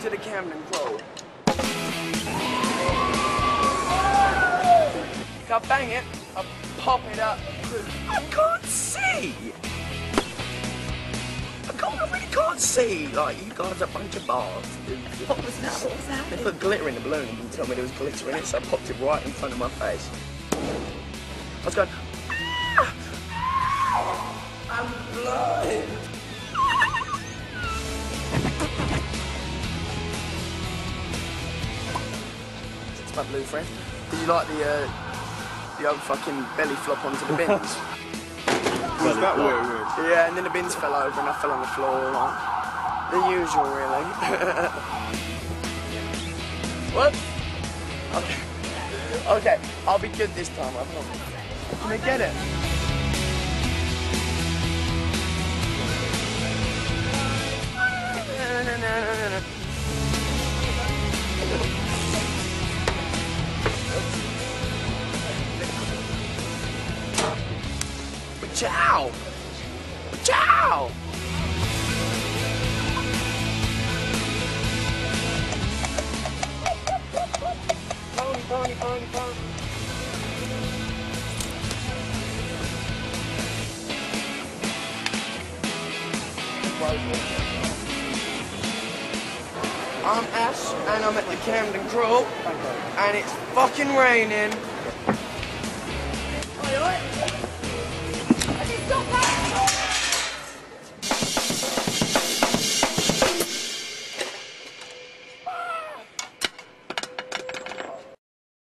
to the Camden Crawl. If I bang it, I pop it up. I can't see! I really can't see. Like, you guys are a bunch of bars. What was that? What was that? They put glitter in the balloon and didn't tell me there was glitter in it, so I popped it right in front of my face. I was going, I'm blind. It's my blue friend. Did you like the old fucking belly flop onto the bins? Was that weird? Yeah, and then the bins fell over and I fell on the floor. Like, the usual, really. What? Okay. Okay, I'll be good this time, I promise. Can I get it? No. Ciao! Ciao! Pony. I'm Ash, and I'm at the Camden Crawl, and it's fucking raining. Oi.